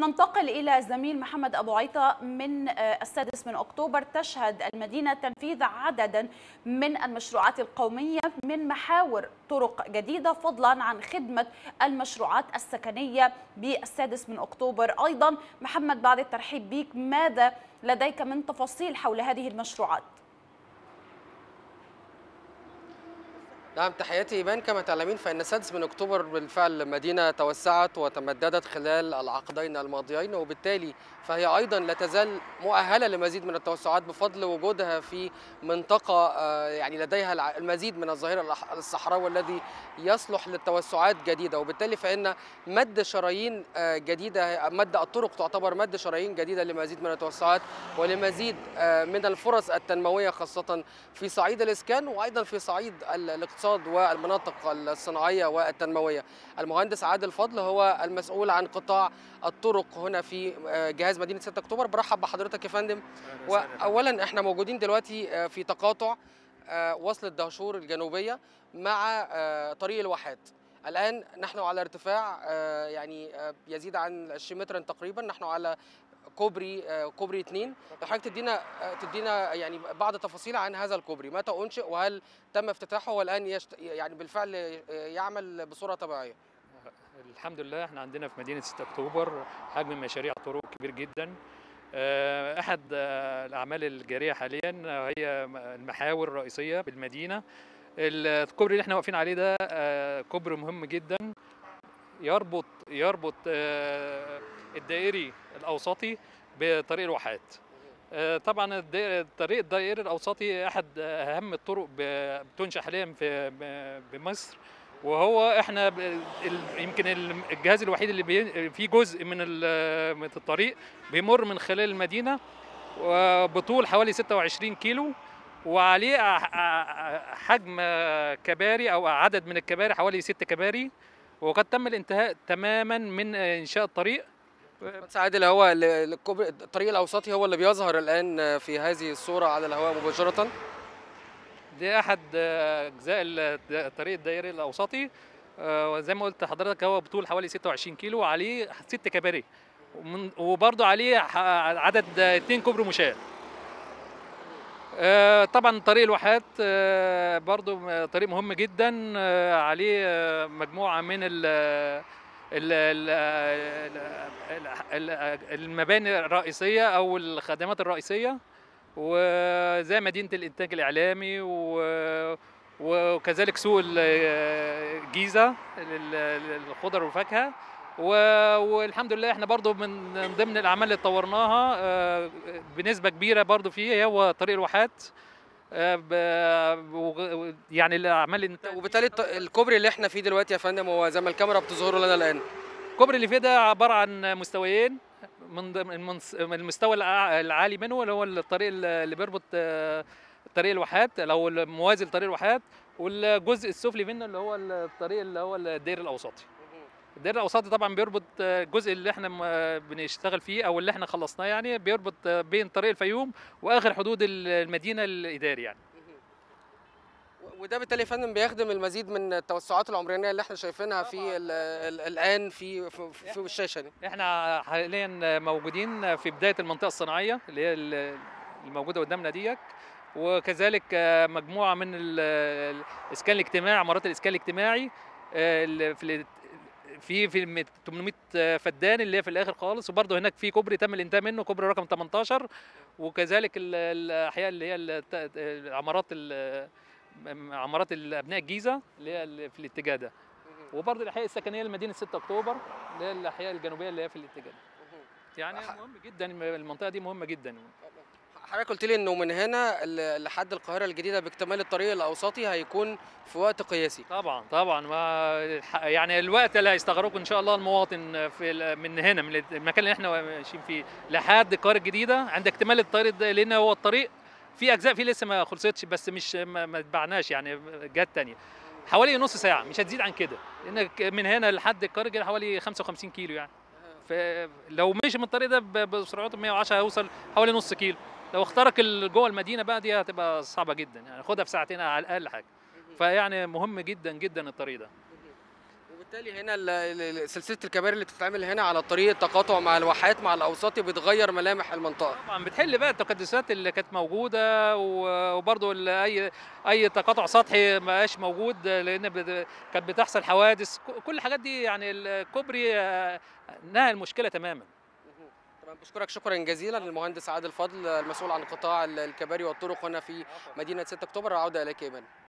ننتقل إلى زميل محمد أبو عيطة من السادس من أكتوبر. تشهد المدينة تنفيذ عددا من المشروعات القومية من محاور طرق جديدة، فضلا عن خدمة المشروعات السكنية بالسادس من أكتوبر. أيضا محمد، بعد الترحيب بك، ماذا لديك من تفاصيل حول هذه المشروعات؟ نعم، تحياتي إيمان. كما تعلمين فإن السادس من أكتوبر بالفعل مدينة توسعت وتمددت خلال العقدين الماضيين، وبالتالي فهي أيضا لا تزال مؤهلة لمزيد من التوسعات بفضل وجودها في منطقة يعني لديها المزيد من الظهير الصحراوي الذي يصلح للتوسعات جديدة، وبالتالي فإن مد شرايين جديدة، مد الطرق تعتبر مد شرايين جديدة لمزيد من التوسعات ولمزيد من الفرص التنموية، خاصة في صعيد الإسكان وأيضا في صعيد الاقتصاد والمناطق الصناعية والتنموية. المهندس عادل فضل هو المسؤول عن قطاع الطرق هنا في جهاز مدينة 6 أكتوبر. برحب بحضرتك يا فندم. وأولا احنا موجودين دلوقتي في تقاطع وصل الدهشور الجنوبية مع طريق الواحات. الآن نحن على ارتفاع يعني يزيد عن 20 مترا تقريبا. نحن على كوبري 2. لو حضرتك تدينا يعني بعض التفاصيل عن هذا الكوبري، متى أنشئ وهل تم افتتاحه والآن يعني بالفعل يعمل بصورة طبيعية؟ الحمد لله، احنا عندنا في مدينة 6 أكتوبر حجم مشاريع طرق كبير جدا. أحد الأعمال الجارية حاليا هي المحاور الرئيسية بالمدينة. الكوبري اللي احنا واقفين عليه ده كوبري مهم جدا، يربط الدائري الأوسطي بطريق الواحات. طبعا الطريق الدائري الأوسطي أحد أهم الطرق بتنشأ حاليا بمصر، وهو احنا يمكن الجهاز الوحيد اللي فيه جزء من الطريق بيمر من خلال المدينة وبطول حوالي 26 كيلو، وعليه حجم كباري أو عدد من الكباري حوالي 6 كباري، وقد تم الانتهاء تماما من إنشاء الطريق. بس عادل، هو الطريق الأوسطي هو اللي بيظهر الآن في هذه الصورة على الهواء مباشرة. ده أحد أجزاء الطريق الدائري الأوسطي، وزي ما قلت لحضرتك هو بطول حوالي 26 كيلو وعليه 6 كباري، وبرضه عليه عدد 2 كوبري مشاة. طبعا طريق الواحات برضه طريق مهم جدا، عليه مجموعة من المباني الرئيسية أو الخدمات الرئيسية، وزي مدينة الإنتاج الإعلامي وكذلك سوق الجيزة للخضر والفاكهة. والحمد لله احنا برضو من ضمن الأعمال اللي طورناها بنسبة كبيرة برضو فيه هو طريق الواحات. يعني الأعمال وبالتالي الكوبري اللي احنا فيه دلوقتي يا فندم هو زي ما الكاميرا بتظهره لنا الآن، الكوبري اللي فيه ده عبارة عن مستويين. من المستوى العالي منه اللي هو الطريق اللي بيربط طريق الواحات لو الموازي لطريق الواحات، والجزء السفلي منه اللي هو الطريق اللي هو الدائري الاوسطي. الدائري الاوسطي طبعا بيربط الجزء اللي احنا بنشتغل فيه او اللي احنا خلصناه، يعني بيربط بين طريق الفيوم واخر حدود المدينه الاداري يعني. وده بالتالي يا فندم بيخدم المزيد من التوسعات العمرانيه اللي احنا شايفينها في الان في الشاشه دي. احنا حاليا موجودين في بدايه المنطقه الصناعيه اللي هي الموجوده قدامنا ديت، وكذلك مجموعه من الاسكان الاجتماعي، عمارات الاسكان الاجتماعي في 800 فدان اللي هي في الاخر خالص، وبرضه هناك في كوبري تم الانتهاء منه، كوبري رقم 18، وكذلك الاحياء اللي هي عمارات الابناء الجيزه اللي هي في الاتجاه ده، وبرضه الاحياء السكنيه لمدينه 6 اكتوبر اللي هي الاحياء الجنوبيه اللي هي في الاتجاه ده. يعني مهم جدا، المنطقه دي مهمه جدا. حضرتك قلت لي انه من هنا لحد القاهره الجديده باكتمال الطريق الاوسطي هيكون في وقت قياسي. طبعا ما يعني الوقت اللي هيستغرقه ان شاء الله المواطن من هنا من المكان اللي احنا ماشيين فيه لحد القاهره الجديده عند اكتمال الطريق ده، لان هو الطريق في اجزاء فيه لسه ما خلصتش، بس مش ما اتبعناش يعني جهات ثانيه، حوالي نص ساعه مش هتزيد عن كده، لان من هنا لحد القاهره الجديده حوالي 55 كيلو يعني. فلو مشي من الطريق ده بسرعته 110 هيوصل حوالي نص كيلو. لو اخترق جوه المدينه بقى دي هتبقى صعبه جدا، يعني خدها في ساعتين على الاقل حاجه. فيعني مهم جدا جدا الطريق ده. وبالتالي هنا سلسله الكباري اللي بتتعمل هنا على طريق التقاطع مع الواحات مع الاوساطي بتغير ملامح المنطقه. طبعا بتحل بقى التكدسات اللي كانت موجوده، وبرضه اي تقاطع سطحي ما بقاش موجود، لان كانت بتحصل حوادث. كل الحاجات دي يعني الكوبري نهى المشكله تماما. طبعا بشكرك شكرا جزيلا المهندس عادل فضل المسؤول عن قطاع الكباري والطرق هنا في مدينه 6 اكتوبر. اعود اليك ايمن.